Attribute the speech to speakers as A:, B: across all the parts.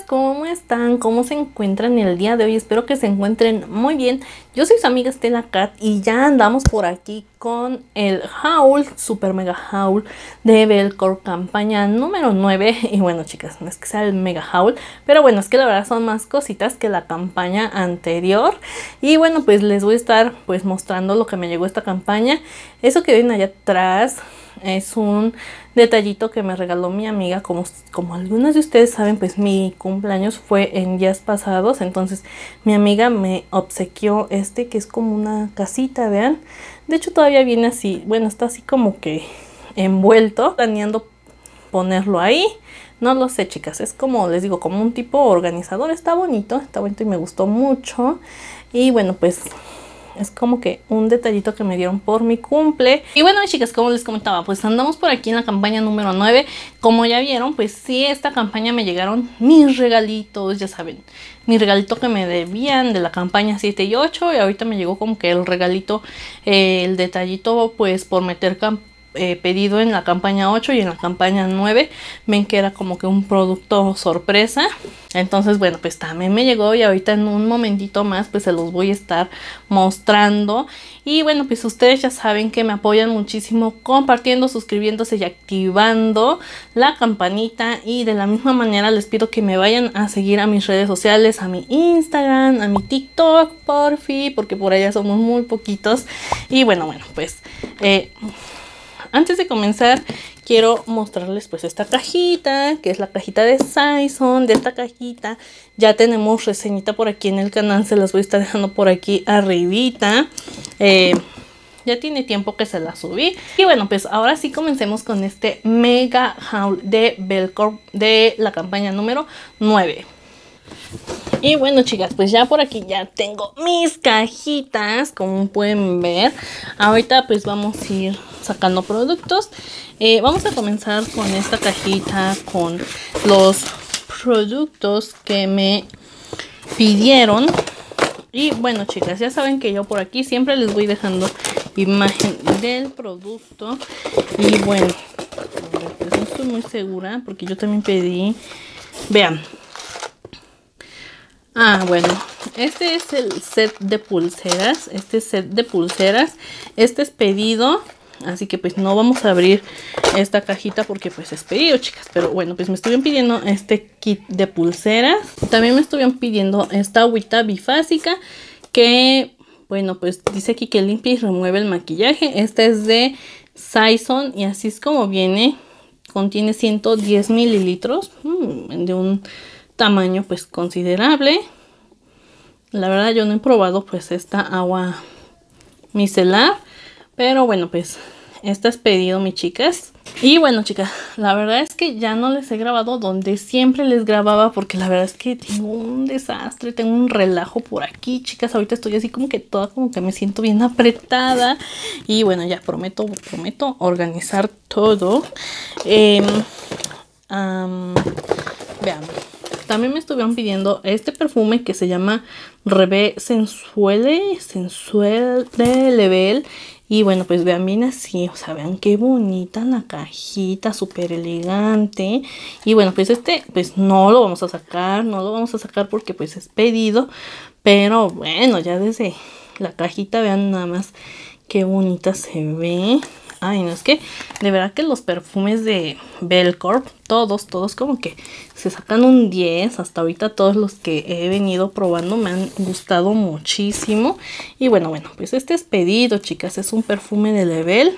A: ¿cómo están? ¿Cómo se encuentran el día de hoy? Espero que se encuentren muy bien. Yo soy su amiga Stella Cat y ya andamos por aquí con el haul, super mega haul de Belcorp campaña número 9. Y bueno, chicas, no es que sea el mega haul, pero bueno, es que la verdad son más cositas que la campaña anterior. Y bueno, pues les voy a estar pues mostrando lo que me llegó esta campaña. Eso que ven allá atrás es un detallito que me regaló mi amiga. Como algunos de ustedes saben, pues mi cumpleaños fue en días pasados. Entonces mi amiga me obsequió este que es como una casita, vean. De hecho todavía viene así, bueno, está así como que envuelto. Planeando ponerlo ahí. No lo sé, chicas, es como les digo, como un tipo organizador. Está bonito y me gustó mucho. Y bueno, pues es como que un detallito que me dieron por mi cumple. Y bueno, chicas, como les comentaba, pues andamos por aquí en la campaña número 9. Como ya vieron, pues sí, esta campaña me llegaron mis regalitos, ya saben. Mi regalito que me debían de la campaña 7 y 8. Y ahorita me llegó como que el regalito, el detallito, pues por meter pedido en la campaña 8 y en la campaña 9. Ven que era como que un producto sorpresa. Entonces bueno, pues también me llegó y ahorita en un momentito más pues se los voy a estar mostrando. Y bueno, pues ustedes ya saben que me apoyan muchísimo compartiendo, suscribiéndose y activando la campanita. Y de la misma manera les pido que me vayan a seguir a mis redes sociales, a mi Instagram, a mi TikTok, porfi, porque por allá somos muy poquitos. Y bueno, pues antes de comenzar quiero mostrarles pues esta cajita, que es la cajita de Saison. De esta cajita ya tenemos reseñita por aquí en el canal, se las voy a estar dejando por aquí arribita. Ya tiene tiempo que se la subí. Y bueno, pues ahora sí comencemos con este mega haul de Belcorp de la campaña número 9. Y bueno, chicas, pues ya por aquí ya tengo mis cajitas, como pueden ver. Ahorita pues vamos a ir sacando productos. Vamos a comenzar con esta cajita con los productos que me pidieron. Y bueno, chicas, ya saben que yo por aquí siempre les voy dejando imagen del producto. Y bueno, pues no estoy muy segura porque yo también pedí. Vean. Bueno, este es el set de pulseras. Este es pedido, así que pues no vamos a abrir esta cajita porque pues es pedido, chicas. Pero bueno, pues me estuvieron pidiendo este kit de pulseras. También me estuvieron pidiendo esta agüita bifásica que, bueno, pues dice aquí que limpia y remueve el maquillaje. Esta es de Saison y así es como viene. Contiene 110 mililitros de un tamaño pues considerable. La verdad yo no he probado pues esta agua micelar, pero bueno, pues esta es pedido, mis chicas. Y bueno, chicas, la verdad es que ya no les he grabado donde siempre les grababa, porque la verdad es que tengo un desastre, tengo un relajo por aquí, chicas. Ahorita estoy así como que toda, como que me siento bien apretada. Y bueno, ya prometo organizar todo. Veamos. También me estuvieron pidiendo este perfume que se llama Rebe Sensuel de Level. Y bueno, pues vean bien así, o sea, vean qué bonita la cajita, súper elegante. Y bueno, pues este, pues no lo vamos a sacar porque pues es pedido. Pero bueno, ya desde la cajita vean nada más qué bonita se ve. Ay, no, es que de verdad que los perfumes de Belcorp, todos como que se sacan un 10. Hasta ahorita todos los que he venido probando me han gustado muchísimo. Y bueno, pues este es pedido, chicas. Es un perfume de Level.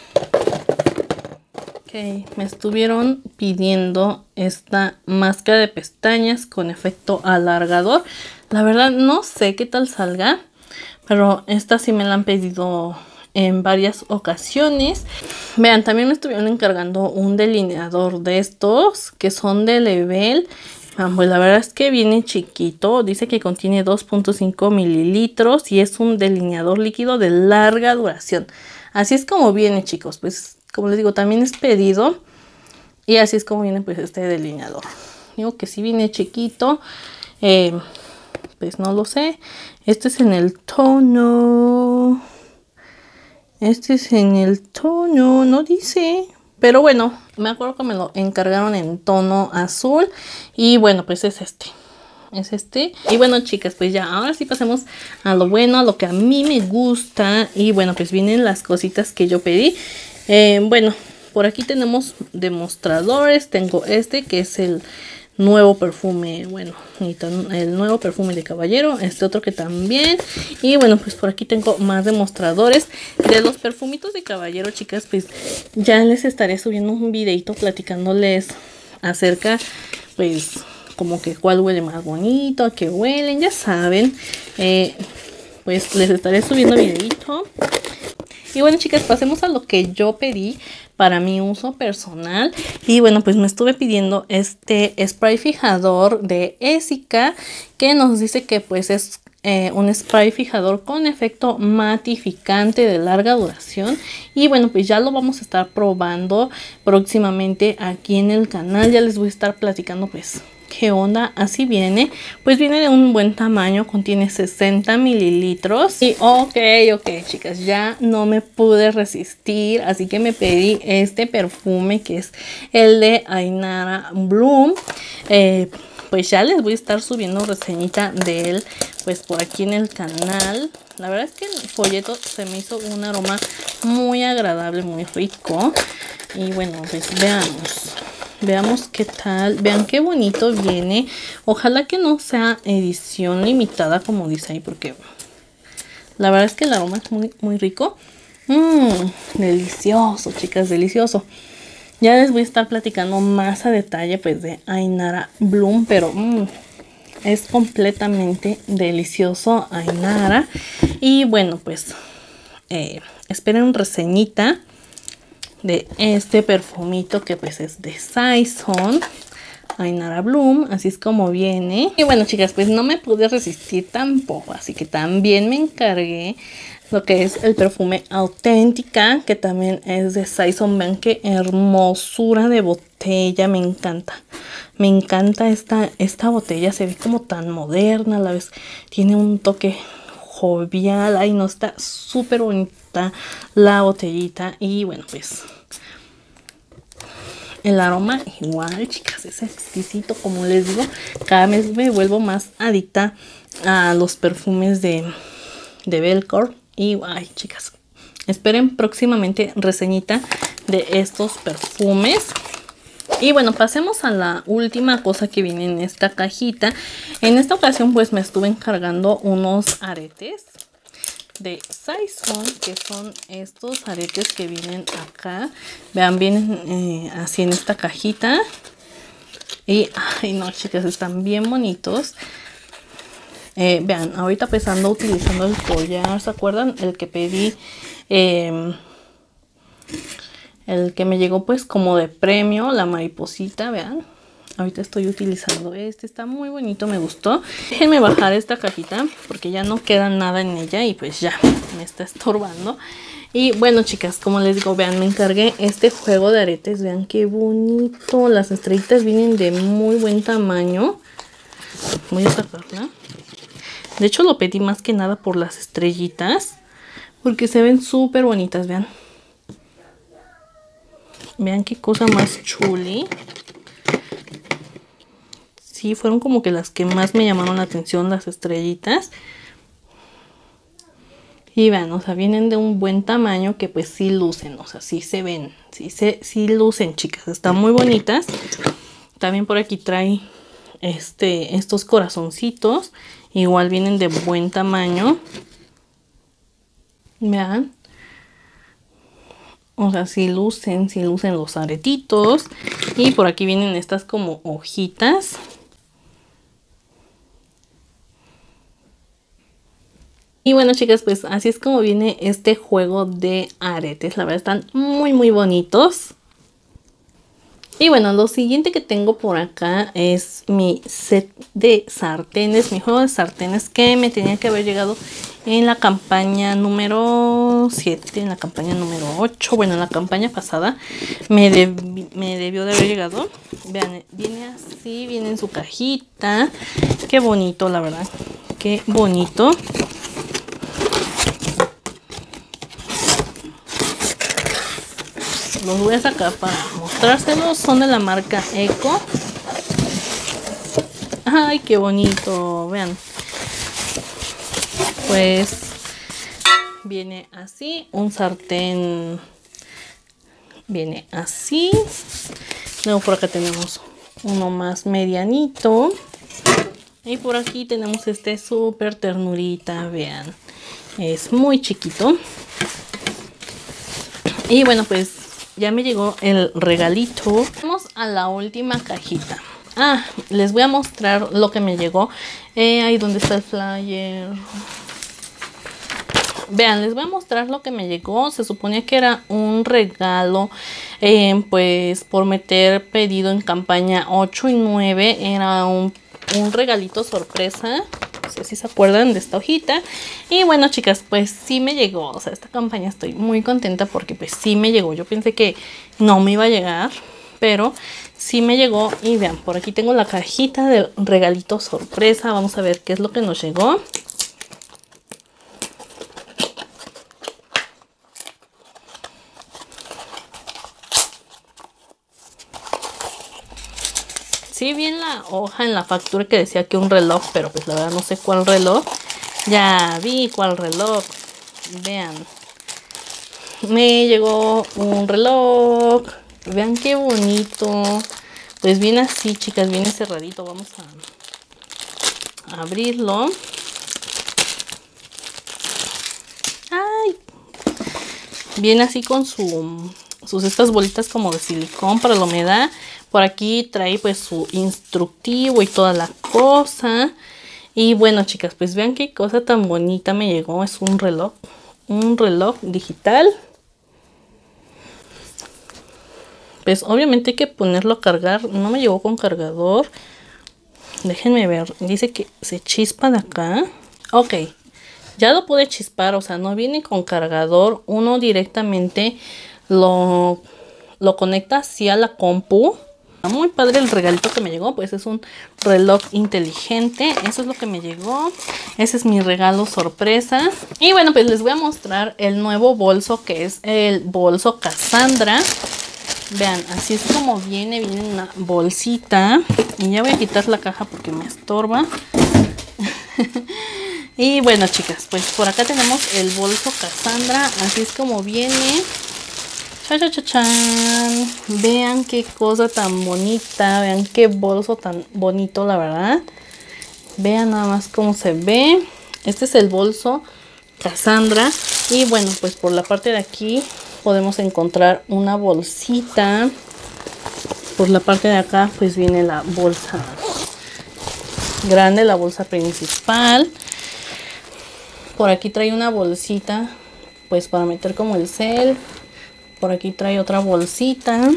A: Ok, me estuvieron pidiendo esta máscara de pestañas con efecto alargador. La verdad no sé qué tal salga, pero esta sí me la han pedido en varias ocasiones. Vean, también me estuvieron encargando un delineador de estos que son de Level. Pues la verdad es que viene chiquito. Dice que contiene 2.5 mililitros y es un delineador líquido de larga duración. Así es como viene, chicos. Pues como les digo, también es pedido. Y así es como viene pues este delineador. Digo que sí viene chiquito. Pues no lo sé. Este es en el tono... no dice. Pero bueno, me acuerdo que me lo encargaron en tono azul. Y bueno, pues es este. Es este. Y bueno, chicas, pues ya, ahora sí pasemos a lo bueno, a lo que a mí me gusta. Y bueno, pues vienen las cositas que yo pedí. Bueno, por aquí tenemos demostradores. Tengo este que es el nuevo perfume, bueno, el nuevo perfume de caballero, este otro que también. Y bueno, pues por aquí tengo más demostradores de los perfumitos de caballero, chicas. Pues ya les estaré subiendo un videito platicándoles acerca, pues como que cuál huele más bonito, a qué huelen, ya saben. Pues les estaré subiendo videito. Y bueno, chicas, pasemos a lo que yo pedí para mi uso personal. Y bueno, pues me estuve pidiendo este spray fijador de Essica, que nos dice que pues es un spray fijador con efecto matificante de larga duración. Y bueno, pues ya lo vamos a estar probando próximamente aquí en el canal. Ya les voy a estar platicando pues qué onda. Así viene, pues viene de un buen tamaño, contiene 60 mililitros. Y ok, chicas, ya no me pude resistir, así que me pedí este perfume que es el de Ainara Bloom. Pues ya les voy a estar subiendo reseñita de él pues por aquí en el canal. La verdad es que el folleto se me hizo un aroma muy agradable, muy rico. Y bueno, pues veamos qué tal. Vean qué bonito viene. Ojalá que no sea edición limitada como dice ahí, porque la verdad es que el aroma es muy rico. Delicioso, chicas, delicioso. Ya les voy a estar platicando más a detalle pues de Ainara Bloom, pero es completamente delicioso Ainara. Y bueno, pues esperen reseñita de este perfumito que pues es de Saison Ainara Bloom, así es como viene. Y bueno, chicas, pues no me pude resistir tampoco, así que también me encargué lo que es el perfume Auténtica, que también es de Saison. Vean qué hermosura de botella, me encanta. Me encanta esta botella, se ve como tan moderna a la vez. Tiene un toque jovial, ay no, está súper bonita la botellita. Y bueno, pues el aroma igual, chicas, es exquisito, como les digo. Cada vez me vuelvo más adicta a los perfumes de Belcourt. Y ay, chicas, esperen próximamente reseñita de estos perfumes. Y bueno, pasemos a la última cosa que viene en esta cajita. En esta ocasión pues me estuve encargando unos aretes de Saison, que son estos aretes que vienen acá. Vean, vienen así en esta cajita. Y ay no, chicas, están bien bonitos. Vean, ahorita pues ando utilizando el collar, ¿se acuerdan? El que pedí, el que me llegó pues como de premio, la mariposita, vean. Ahorita estoy utilizando este, está muy bonito, me gustó. Déjenme bajar esta cajita porque ya no queda nada en ella y pues ya me está estorbando. Y bueno, chicas, como les digo, vean, me encargué este juego de aretes, vean qué bonito. Las estrellitas vienen de muy buen tamaño. Voy a sacarla. De hecho lo pedí más que nada por las estrellitas, porque se ven súper bonitas, vean. Vean qué cosa más chuli. Sí, fueron como que las que más me llamaron la atención, las estrellitas. Y vean, o sea, vienen de un buen tamaño que pues sí lucen, o sea, sí se ven, sí lucen, chicas, están muy bonitas. También por aquí trae estos corazoncitos. Igual vienen de buen tamaño. Vean. O sea, sí lucen los aretitos. Y por aquí vienen estas como hojitas. Y bueno, chicas, pues así es como viene este juego de aretes. La verdad están muy bonitos. Y bueno, lo siguiente que tengo por acá es mi set de sartenes, mi juego de sartenes que me tenía que haber llegado en la campaña número 7, en la campaña número 8, bueno, en la campaña pasada me debió de haber llegado. Vean, viene así, viene en su cajita, qué bonito, la verdad, qué bonito. los voy a sacar para mostrárselos. Son de la marca Eco. Ay, qué bonito, vean. Pues viene así, un sartén viene así. Luego por acá tenemos uno más medianito. Y por aquí tenemos este súper ternurita, vean. Es muy chiquito. Y bueno, pues ya me llegó el regalito. Vamos a la última cajita. Les voy a mostrar lo que me llegó. Ahí donde está el flyer. Vean, les voy a mostrar lo que me llegó. Se suponía que era un regalo, pues por meter pedido en campaña 8 y 9. Era un regalito sorpresa. No sé si se acuerdan de esta hojita. Y bueno, chicas, pues sí me llegó. O sea, esta campaña estoy muy contenta porque pues sí me llegó. Yo pensé que no me iba a llegar, pero sí me llegó. Y vean, por aquí tengo la cajita del regalito sorpresa. Vamos a ver qué es lo que nos llegó. Sí vi en la hoja, en la factura que decía que un reloj, pero pues la verdad no sé cuál reloj. Ya vi cuál reloj. Vean. Me llegó un reloj. Vean qué bonito. Pues viene así, chicas, viene cerradito. Vamos a abrirlo. Ay. Viene así con sus estas bolitas como de silicón para la humedad. Por aquí trae pues su instructivo y toda la cosa. Y bueno, chicas, pues vean qué cosa tan bonita me llegó. Es un reloj digital. Pues obviamente hay que ponerlo a cargar. No me llegó con cargador. Déjenme ver. Dice que se chispa de acá. Ok. Ya lo pude chispar. O sea, no viene con cargador. Uno directamente lo conecta hacia la compu. Muy padre el regalito que me llegó. Pues es un reloj inteligente. Eso es lo que me llegó. Ese es mi regalo sorpresa. Y bueno, pues les voy a mostrar el nuevo bolso, que es el bolso Cassandra. Vean, así es como viene en una bolsita. Y ya voy a quitar la caja porque me estorba. Y bueno, chicas, pues por acá tenemos el bolso Cassandra. Así es como viene. ¡Cha-cha-cha-chan! Vean qué cosa tan bonita. Vean qué bolso tan bonito, la verdad. Vean nada más cómo se ve. Este es el bolso Cassandra. Y bueno, pues por la parte de aquí podemos encontrar una bolsita. Por la parte de acá pues viene la bolsa grande, la bolsa principal. Por aquí trae una bolsita pues para meter como el cel. Por aquí trae otra bolsita.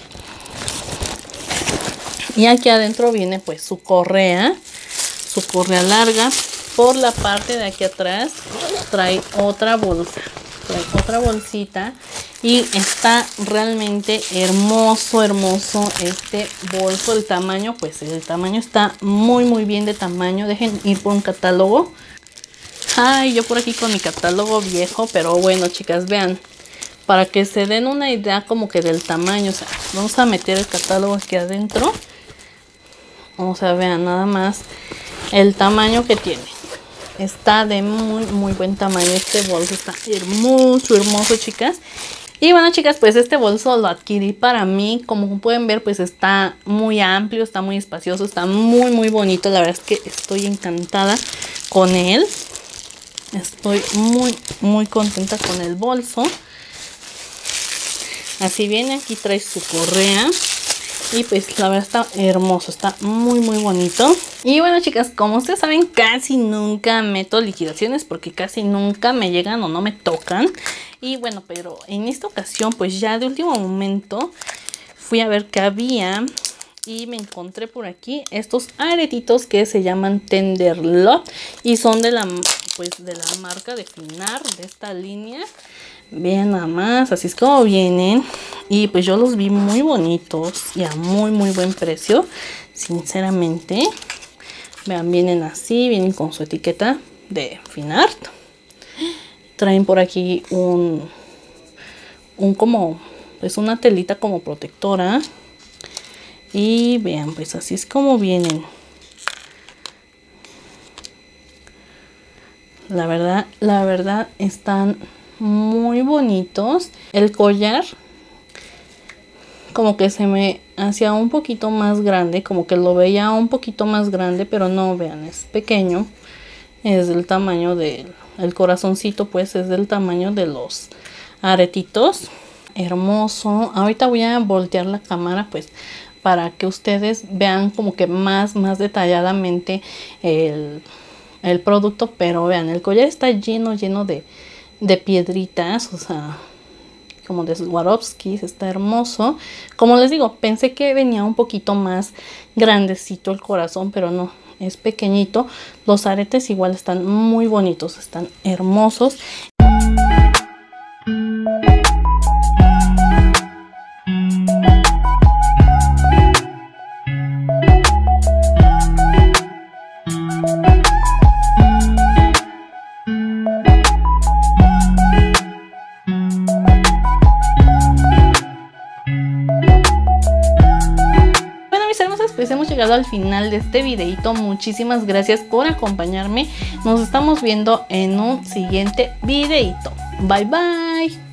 A: Y aquí adentro viene pues su correa larga. Por la parte de aquí atrás trae otra bolsa. Trae otra bolsita. Y está realmente hermoso este bolso. El tamaño, pues el tamaño está muy bien de tamaño. Dejen ir por un catálogo. Ay, yo por aquí con mi catálogo viejo. Pero bueno, chicas, vean. Para que se den una idea como que del tamaño. O sea, vamos a meter el catálogo aquí adentro. O sea, vean nada más el tamaño que tiene. Está de muy buen tamaño. Este bolso está hermoso, chicas. Y bueno, chicas, pues este bolso lo adquirí para mí. Como pueden ver, pues está muy amplio, está muy espacioso, está muy bonito. La verdad es que estoy encantada con él. Estoy muy contenta con el bolso. Así viene, aquí trae su correa. Y pues la verdad está hermoso, está muy bonito. Y bueno, chicas, como ustedes saben, casi nunca meto liquidaciones porque casi nunca me llegan o no me tocan. Y bueno, pero en esta ocasión pues ya de último momento fui a ver qué había. Y me encontré por aquí estos aretitos que se llaman Tenderlock. Y son de la marca de Finar, de esta línea. Vean nada más, así es como vienen. Y pues yo los vi muy bonitos y a muy buen precio, sinceramente. Vean, vienen así, vienen con su etiqueta de Finart. Traen por aquí un como pues una telita como protectora. Y vean, pues así es como vienen. La verdad están muy bonitos. El collar como que se me hacía un poquito más grande, como que lo veía un poquito más grande, pero no, vean, es pequeño. Es del tamaño del corazoncito, pues es del tamaño de los aretitos. Hermoso. Ahorita voy a voltear la cámara pues para que ustedes vean como que más detalladamente el producto. Pero vean, el collar está lleno de piedritas, o sea, como de Swarovski. Está hermoso. Como les digo, pensé que venía un poquito más grandecito el corazón, pero no, es pequeñito. Los aretes igual están muy bonitos, están hermosos. Pues hemos llegado al final de este videito. Muchísimas gracias por acompañarme. Nos estamos viendo en un siguiente videito. Bye bye.